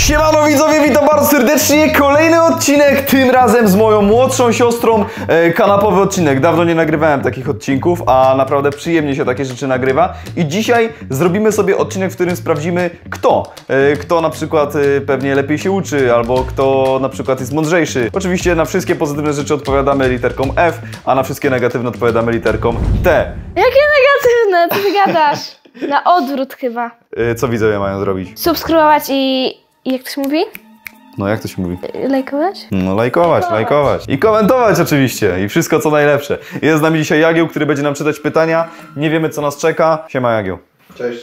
Siemano widzowie, witam bardzo serdecznie. Kolejny odcinek, tym razem z moją młodszą siostrą. Kanapowy odcinek. Dawno nie nagrywałem takich odcinków, a naprawdę przyjemnie się takie rzeczy nagrywa. I dzisiaj zrobimy sobie odcinek, w którym sprawdzimy kto na przykład pewnie lepiej się uczy, albo kto na przykład jest mądrzejszy. Oczywiście na wszystkie pozytywne rzeczy odpowiadamy literką F, a na wszystkie negatywne odpowiadamy literką T. Jakie negatywne? Co ty gadasz? Na odwrót chyba. Co widzowie mają zrobić? Subskrybować i jak to się mówi? No jak to się mówi? Lajkować? No lajkować. I komentować oczywiście. I wszystko co najlepsze. Jest z nami dzisiaj Jagieł, który będzie nam czytać pytania. Nie wiemy co nas czeka. Siema Jagieł. Cześć.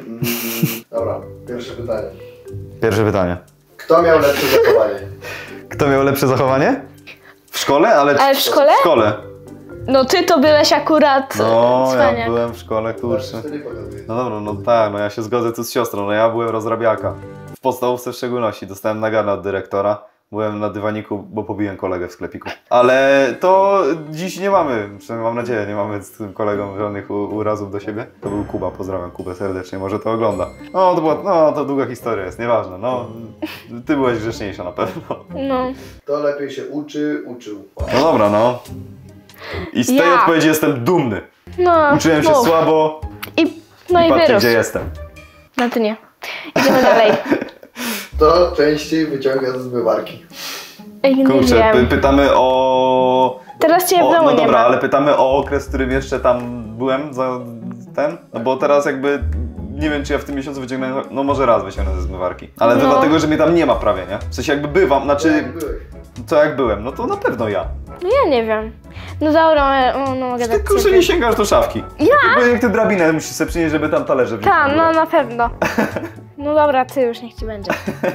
Dobra, pierwsze pytanie. Kto miał lepsze zachowanie? Kto miał lepsze zachowanie? W szkole? Ale w szkole? W szkole. No ty to byłeś akurat No, cwaniak. ja byłem w szkole, kurczę. Wtedy pokazuję. No dobra, no tak, no ja się zgodzę tu z siostrą, no ja byłem rozrabiaka. W podstawówce w szczególności, dostałem naganę od dyrektora. Byłem na dywaniku, bo pobiłem kolegę w sklepiku. Ale to dziś nie mamy, przynajmniej mam nadzieję, nie mamy z tym kolegą żadnych urazów do siebie. To był Kuba, pozdrawiam Kubę serdecznie, może to ogląda. No to długa historia jest, nieważne, no. Ty byłeś grzeczniejsza na pewno. No. Kto lepiej się uczył? No dobra, no. I z tej Ja. odpowiedzi jestem dumny. No. Uczyłem się mów. słabo I patrzcie wyrósł. gdzie jestem. No to nie. Idziemy dalej. Kto częściej wyciąga ze zmywarki? Ej, nie Kurczę, wiem. pytamy o... Teraz cię w domu No nie dobra, ma. ale pytamy o okres, w którym jeszcze tam byłem za ten? No bo teraz jakby nie wiem, czy ja w tym miesiącu wyciągnę, no może raz wyciągnę ze zmywarki. Ale to No. dlatego, że mnie tam nie ma prawie, nie? W sensie jakby bywam, znaczy Jak byłeś? co jak byłem, no to na pewno ja. No ja nie wiem. No dobra, no mogę Ty dać kurczę ciebie. nie sięgasz do szafki. Ja? Jak ty drabinę musisz sobie przynieść, żeby tam talerze wziąć. Tak, no na pewno. No dobra, ty już niech ci będzie.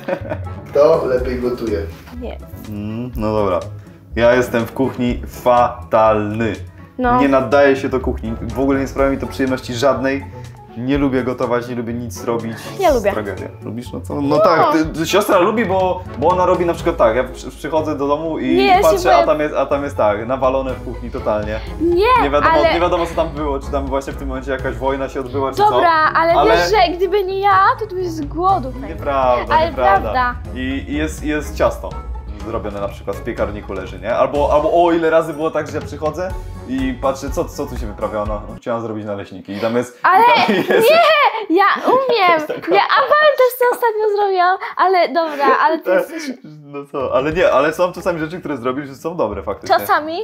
Kto lepiej gotuje? Nie. No dobra. Ja jestem w kuchni fatalny. No. Nie nadaję się do kuchni. W ogóle nie sprawia mi to przyjemności żadnej. Nie lubię gotować, nie lubię nic robić. Ja lubię. Tragedia. Lubisz? No co? No tak, siostra lubi, bo ona robi na przykład tak, ja przychodzę do domu i Nie, ja się patrzę, boję. a tam jest tak, nawalone w kuchni totalnie. Nie, ale... Nie wiadomo co tam było, czy tam właśnie w tym momencie jakaś wojna się odbyła, czy Dobra, co. ale wiesz, że gdyby nie ja, to ty byś z głodu pewnie. Nieprawda, Ale nieprawda. prawda. I jest ciasto zrobione na przykład w piekarniku leży, nie? Albo o ile razy było tak, że ja przychodzę i patrzę, co tu się wyprawia, no chciałam zrobić naleśniki i tam jest... Ale i tam jest, nie, ja umiem. Ja, a pamiętasz co ostatnio zrobiłam? Ale dobra, ale ty jesteś... No co, ale nie, ale są czasami rzeczy, które zrobisz, że są dobre faktycznie. Czasami?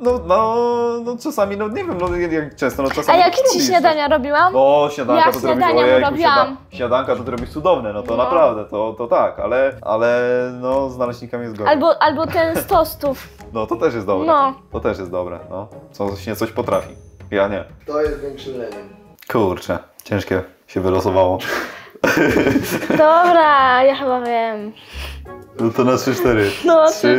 No czasami, no nie wiem, no jak często, no czasami... A jakie to ci robisz, śniadania robiłam? No, śniadanka Ja to ty robisz, śniadania ojejku, robiłam. śniadanka to ty robisz cudowne, no to No. naprawdę, to tak, ale no z naleśnikami jest gorzej. Albo ten z tostów. No to też jest dobre. No. To też jest dobre, no. Coś potrafi. Ja nie. Kto jest większym leniem? Kurczę, ciężkie się wylosowało. Dobra, ja chyba wiem. No to na 3-4. No, 3-4.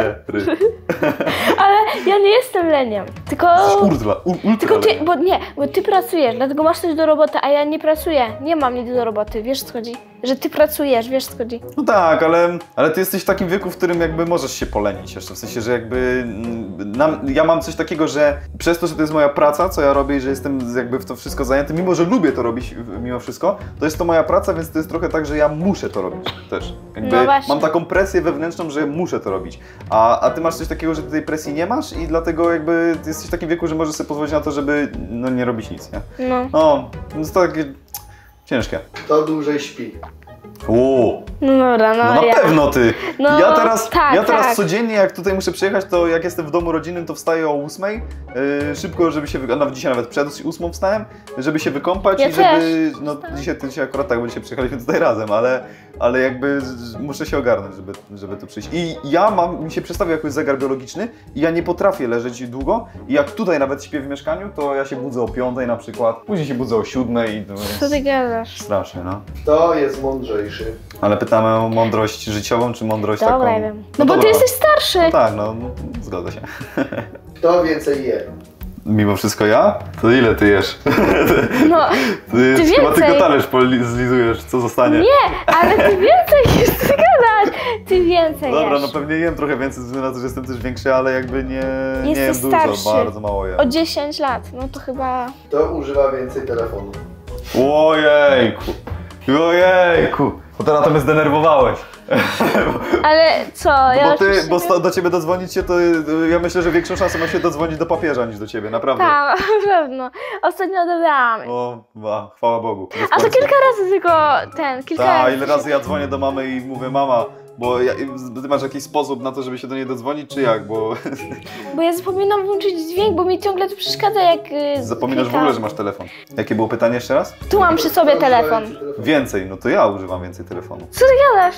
Ale ja nie jestem leniem. Tylko ty, bo ty pracujesz, dlatego masz coś do roboty, a ja nie pracuję. Nie mam nic do roboty, wiesz co chodzi? Że ty pracujesz, wiesz co chodzi? No tak, ale ty jesteś w takim wieku, w którym jakby możesz się polenić jeszcze, w sensie, że jakby ja mam coś takiego, że przez to, że to jest moja praca, co ja robię i że jestem jakby w to wszystko zajęty, mimo że lubię to robić mimo wszystko, to jest to moja praca, więc to jest trochę tak, że ja muszę to robić też. Jakby No właśnie. mam taką presję wewnętrzną, że muszę to robić, a ty masz coś takiego, że ty tej presji nie masz i dlatego jakby ty jesteś w takim wieku, że możesz sobie pozwolić na to, żeby no, nie robić nic, nie? No. No, to takie ciężkie. Kto dłużej śpi? No dobra, No na ja. pewno ty. No, Ja teraz tak. codziennie jak tutaj muszę przyjechać, to jak jestem w domu rodzinnym, to wstaję o 8, szybko, żeby się nawet dzisiaj nawet przed 8 wstałem, żeby się wykąpać Ja i żeby, też. no dzisiaj akurat tak, bo dzisiaj przyjechaliśmy tutaj razem, ale jakby muszę się ogarnąć, żeby tu przyjść. I mi się przestawił jakoś zegar biologiczny i ja nie potrafię leżeć długo i jak tutaj nawet śpię w mieszkaniu, to ja się budzę o 5 na przykład, później się budzę o 7 i to Co ty jest gadasz? strasznie, no. Kto jest mądrzejszy? Ale pytamy o mądrość życiową, czy mądrość taką... Dobra, ja wiem. No bo dobra. ty jesteś starszy. No tak, no zgodzę się. Kto więcej je? Mimo wszystko ja? To ile ty jesz? No, Ty chyba więcej. tylko talerz zlizujesz, co zostanie. nie, ale ty więcej chcesz gadasz. Ty więcej Dobra, jesz. no pewnie jem trochę więcej, ze względu na to, że jestem też większy, ale jakby nie jem Jesteś dużo, starszy. bardzo mało jem. O 10 lat, no to chyba... Kto używa więcej telefonu? Ojejku! Ojejku! Bo teraz to mnie zdenerwowałeś. Ale co, ja Bo do ciebie dodzwonić się, to ja myślę, że większą szansę ma się dodzwonić do papieża niż do ciebie, naprawdę. Tak, na pewno. Ostatnio odebrałam. O, chwała Bogu. A to kilka razy tylko kilka razy. Tak, ile razy ja dzwonię do mamy i mówię, mama, bo ty masz jakiś sposób na to, żeby się do niej dodzwonić, czy jak, bo... Bo ja zapominam włączyć dźwięk, bo mi ciągle to przeszkadza, jak Zapominasz w ogóle, że masz telefon. Jakie było pytanie jeszcze raz? Tu mam przy sobie telefon. Więcej, no to ja używam więcej telefonu. Co ty gadasz?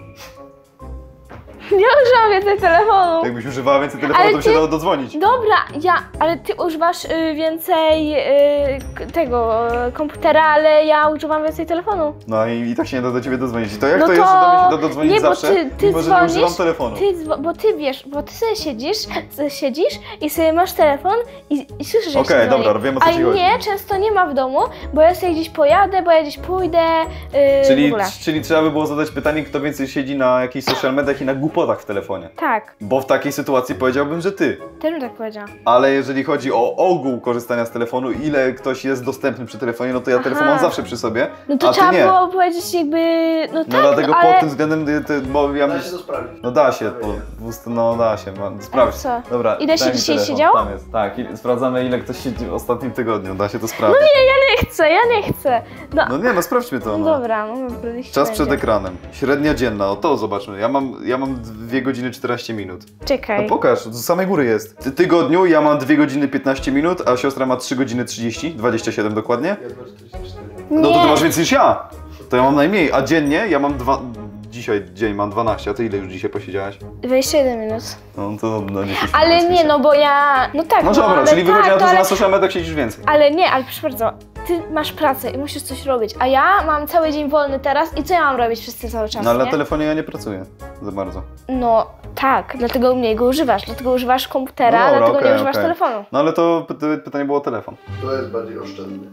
Ja używam więcej telefonu. Jakbyś używała więcej telefonu, Ale to by się dało dodzwonić. Dobra, ale ty używasz więcej tego komputera, ale ja używam więcej telefonu. No i tak się nie da do ciebie dodzwonić. I to jak No to jest, że do mnie się da nie, dodzwonić bo zawsze, ty mimo że nie dzwonisz, używam telefonu? bo ty wiesz, bo ty sobie siedzisz i sobie masz telefon i słyszysz, jak Okej, się dzwoni. dobra, wiem, o co ci A chodzi. mnie często nie ma w domu, bo ja sobie gdzieś pojadę, bo ja gdzieś pójdę, w ogóle. Czyli trzeba by było zadać pytanie, kto więcej siedzi na jakichś social mediach i na głupotach w telefonie. Tak, Bo w takiej sytuacji powiedziałbym, że ty. też bym tak powiedziała. Ale jeżeli chodzi o ogół korzystania z telefonu, ile ktoś jest dostępny przy telefonie, no to ja telefon mam zawsze przy sobie, No to a ty trzeba nie. było powiedzieć jakby, no tak, No dlatego ale... pod tym względem, bo ja Da się to sprawdzić. No da się, no da się, sprawdź. co? Dobra, Ile daj się mi dzisiaj telefon, siedziało? Tam jest, tak, sprawdzamy ile ktoś siedzi w ostatnim tygodniu, da się to sprawdzić. Ja nie chcę. No nie, no sprawdźmy to, no. Dobra, no Czas przed ekranem, średnia dzienna, o to zobaczmy, ja mam 2 godziny 14 minut. Czekaj. No pokaż, z samej góry jest. W tygodniu ja mam 2 godziny 15 minut, a siostra ma 3 godziny 30, 27 dokładnie. Ja 44. No to ty masz więcej niż ja. To ja mam najmniej, a dziennie ja mam dzisiaj dzień mam 12, a ty ile już dzisiaj posiedziałaś? 21 minut. No to no nie się Ale nie, no bo ja... No tak, No dobra, ale czyli wychodzi tak, na to, że ale... na social mediach siedzisz więcej. Ale nie, ale proszę bardzo, ty masz pracę i musisz coś robić, a ja mam cały dzień wolny teraz i co ja mam robić przez ten cały czas, No ale na nie? telefonie ja nie pracuję za bardzo. No tak, dlatego mniej go używasz, dlatego używasz komputera, No dobra, dlatego okej, nie używasz okej. telefonu. No ale to pytanie było o telefon. To jest bardziej oszczędny.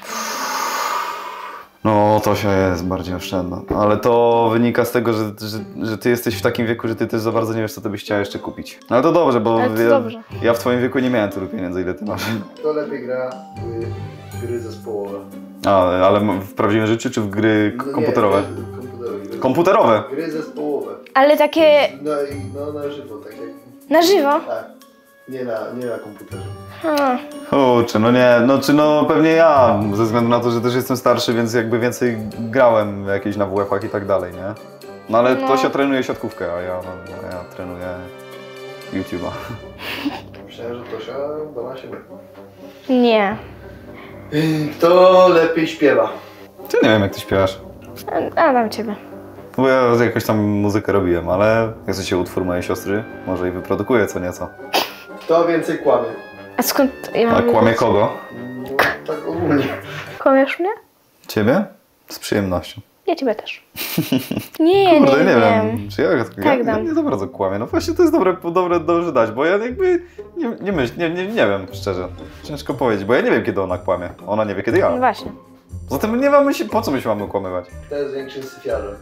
No to się jest bardziej oszczędna, ale to wynika z tego, że ty jesteś w takim wieku, że ty też za bardzo nie wiesz, co ty byś chciała jeszcze kupić. No ale to dobrze, bo Ale to dobrze. ja w twoim wieku nie miałem tylu pieniędzy, ile ty masz. Kto lepiej gra w gry zespołowe? Ale w prawdziwym życiu czy w gry No nie, komputerowe? Komputerowe. Komputerowe? Gry zespołowe. Ale takie No na żywo, tak jak... na żywo? Tak. Nie na komputerze. Kurczę, no nie, no pewnie ja, ze względu na to, że też jestem starszy, więc jakby więcej grałem jakieś na WF-ach i tak dalej, nie? No ale Tosia trenuje siatkówkę, a ja trenuję YouTube'a. Myślałem, że Tosia dała siebie. Nie. Kto lepiej śpiewa? Ty nie wiem, jak ty śpiewasz. A dam ciebie. Bo ja jakoś tam muzykę robiłem, ale jak się utwór mojej siostry, może i wyprodukuję co nieco. Kto więcej kłamie? A skąd ja mam A kłamie wiedzieć? kogo? No, tak ogólnie. Kłamiesz mnie? Ciebie? Z przyjemnością. Ja ciebie też. Nie, Kurde, nie nie wiem. wiem. Czy ja Tak ja dam. nie za bardzo kłamię. No właśnie to jest dobrze dać, bo ja jakby nie wiem, szczerze. Ciężko powiedzieć, bo ja nie wiem, kiedy ona kłamie. Ona nie wie, kiedy No ja. właśnie. Zatem nie mamy się, po co my się mamy kłamywać? Kto jest większym syfiarzem?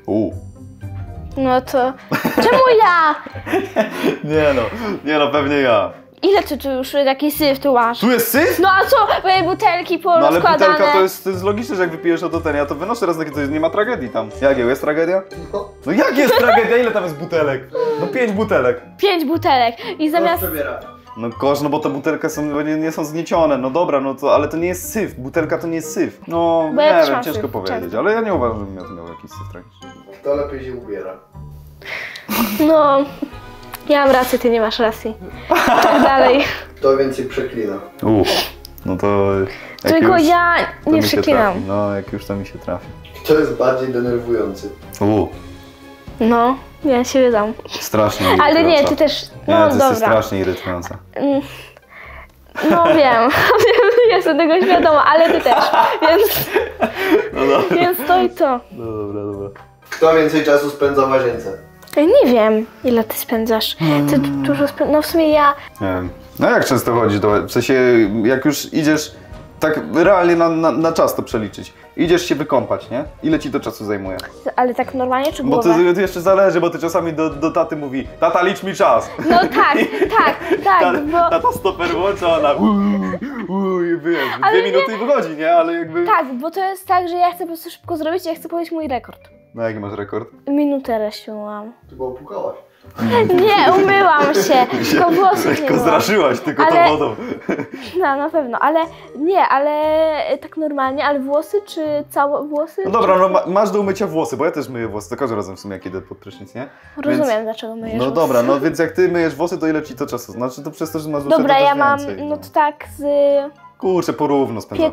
No to... Czemu ja? Nie no, pewnie ja. Ile ty tu już taki syf tu masz? Tu jest syf? No a co? Moje butelki No ale porozkładane. butelka to jest logiczne, że jak wypijesz to ten, ja to wynoszę raz to nie ma tragedii tam. Jest tragedia? No. No jak jest tragedia? Ile tam jest butelek? No 5 butelek. 5 butelek i Kto zamiast... przebiera? No kosz, no bo te butelki nie są zgniecione, no dobra, no to, ale to nie jest syf, butelka to nie jest syf. No Bo ja nie też wiem, mam ciężko syf, powiedzieć, często. ale ja nie uważam, żebym ja to miał jakiś syf tragiczny. Kto lepiej się ubiera? No... Ja mam rację, ty nie masz racji. Tak dalej. Kto więcej przeklina? No to... jak Tylko już, ja to nie mi się przeklinam. trafi. No jak już to mi się trafi. Kto jest bardziej denerwujący? No, ja się wydam. Strasznie Ale irytująca. nie, ty też... Nie, No ty jesteś dobra. strasznie irytująca. No wiem, jestem tego świadoma, ale ty też. Więc... No dobra. Więc to i to. No dobra. Kto więcej czasu spędza w łazience? Ja nie wiem, ile ty spędzasz. Ty dużo spędzasz. No w sumie ja... Nie wiem. No jak często chodzisz w sensie, jak już idziesz, tak realnie na czas to przeliczyć. Idziesz się wykąpać, nie? Ile ci to czasu zajmuje? Ale tak normalnie czy Bo głowę? to jeszcze zależy, bo ty czasami do taty mówi, tata licz mi czas. No tak, bo... Tata stoper włącza, ona i wiesz, Ale 2 minuty i wychodzi, nie? Ale jakby... Tak, bo to jest tak, że ja chcę po prostu szybko zrobić i ja chcę powiedzieć mój rekord. No jaki masz rekord? Minutę reszciłam. Chyba opukałaś. Nie, umyłam się, tylko włosów nie Lekko myłam. zraszyłaś tylko Ale- tą wodą. No, na pewno, ale nie, ale tak normalnie, ale włosy czy całe włosy? No dobra, no masz do umycia włosy, bo ja też myję włosy, to każdym razem w sumie jak idę pod prysznic, nie? Rozumiem, dlaczego myjesz No włosy. dobra, no więc jak ty myjesz włosy, to ile ci to czasu? Znaczy to przez to, że masz dłuższe, Dobra, to też ja mam, więcej, no to tak z Kurczę, porówno spędzam.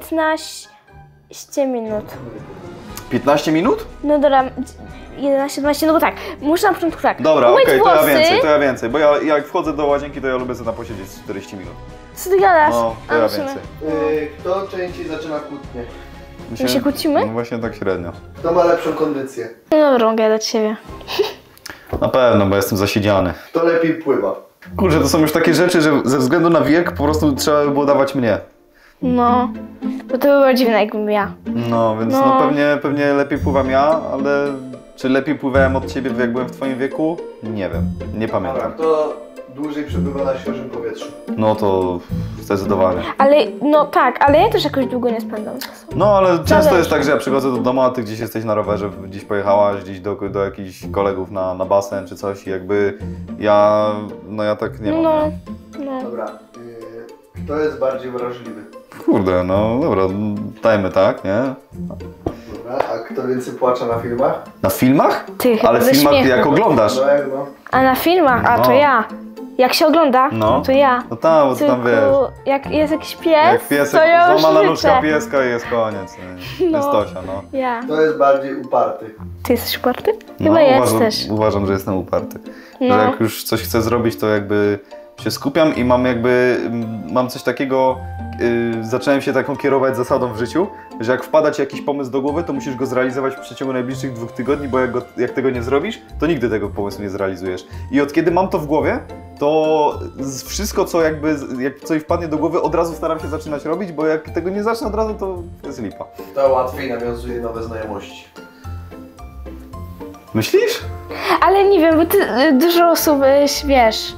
15 minut. 15 minut? No dobra, 11-12, no bo tak, muszę na początku tak, Dobra, umyć okej, włosy. to ja więcej, bo ja jak wchodzę do łazienki, to ja lubię sobie tam posiedzieć 40 minut. Co ty gadasz? No, to A, ja w sumie. więcej. Kto częściej zaczyna kłótnię? My się kłócimy? No właśnie tak średnio. Kto ma lepszą kondycję? No dobra, mogę dać siebie. Na pewno, bo jestem zasiedziany. Kto lepiej pływa? Kurczę, to są już takie rzeczy, że ze względu na wiek po prostu trzeba by było dawać mnie. No, bo to by było dziwne, jakbym ja. No, więc No. no pewnie lepiej pływam ja, ale czy lepiej pływałem od ciebie, jak byłem w twoim wieku? Nie wiem, nie Dobra, pamiętam. kto dłużej przebywa na świeżym powietrzu? No to zdecydowanie. Ale, no tak, ale ja też jakoś długo nie spędzam czasu. No, ale często Zależy. jest tak, że ja przychodzę do domu, a ty gdzieś jesteś na rowerze, gdzieś pojechałaś, gdzieś do jakichś kolegów na basen czy coś i jakby ja tak nie mam. No, nie? no. Dobra, kto jest bardziej wrażliwy? Kurde, no dobra, dajmy tak, nie? Dobra, a kto więcej płacze na filmach? Na filmach? Ty, chyba Ale w ze filmach śmiechu. jak oglądasz. No jak no? A na filmach? A, to No. ja. Jak się ogląda, No. to ja. No tam, bo to tam wiesz. Jak jest jakiś pies, Jak piesek, to ja już złamana nóżka życzę. pieska i jest koniec. Nie? No. Jest Tosia, no. Ja. Kto jest bardziej uparty? Ty jesteś uparty? No, Chyba jesteś. uważam, że jestem uparty. No. Że jak już coś chcę zrobić, to jakby się skupiam i mam coś takiego, zacząłem się taką kierować zasadą w życiu, że jak wpada ci jakiś pomysł do głowy, to musisz go zrealizować w przeciągu najbliższych 2 tygodni, bo jak tego nie zrobisz, to nigdy tego pomysłu nie zrealizujesz. I od kiedy mam to w głowie, to wszystko, co co mi wpadnie do głowy, od razu staram się zaczynać robić, bo jak tego nie zacznę od razu, to jest lipa. Kto łatwiej nawiązuje nowe znajomości? Myślisz? Ale nie wiem, bo ty dużo osób, wiesz,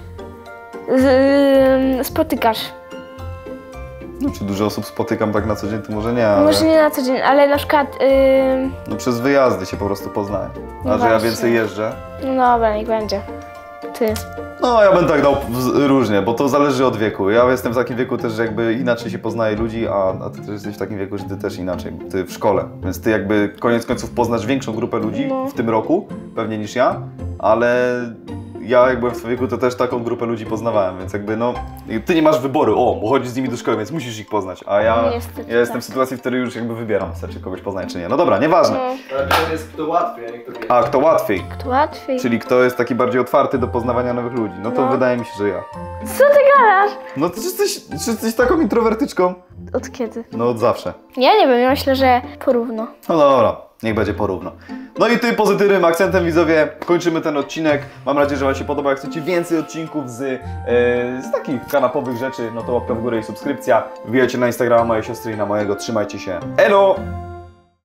spotykasz. No, czy dużo osób spotykam tak na co dzień, to może nie, ale... Może nie na co dzień, ale na przykład, No przez wyjazdy się po prostu poznaję. A No że ja właśnie. więcej jeżdżę. no dobra, niech będzie. Ty. No ja bym tak dał różnie, bo to zależy od wieku. Ja jestem w takim wieku też, że jakby inaczej się poznaje ludzi, a ty też jesteś w takim wieku, że ty też inaczej. Ty w szkole. Więc ty jakby koniec końców poznasz większą grupę ludzi No. w tym roku, pewnie niż ja, ale ja jak byłem w twoim wieku, to też taką grupę ludzi poznawałem, więc jakby no... Ty nie masz wyboru, bo chodzisz z nimi do szkoły, więc musisz ich poznać, a ja Niestety, jestem tak. w sytuacji, w której już jakby wybieram, czy kogoś poznać, czy nie. No dobra, nieważne. No, Ale to jest kto łatwiej, a nie kto więcej. A kto łatwiej? to łatwiej. Czyli kto jest taki bardziej otwarty do poznawania nowych ludzi? No to No. wydaje mi się, że ja. Co ty gadasz? No ty jesteś taką introwertyczką? Od kiedy? No od zawsze. Ja nie wiem, ja myślę, że porówno. No dobra, niech będzie porówno. No i tym pozytywnym akcentem, widzowie, kończymy ten odcinek. Mam nadzieję, że wam się podoba. Jak chcecie więcej odcinków z takich kanapowych rzeczy, no to łapka w górę i subskrypcja. Wbijajcie na Instagrama mojej siostry i na mojego. Trzymajcie się. Elo!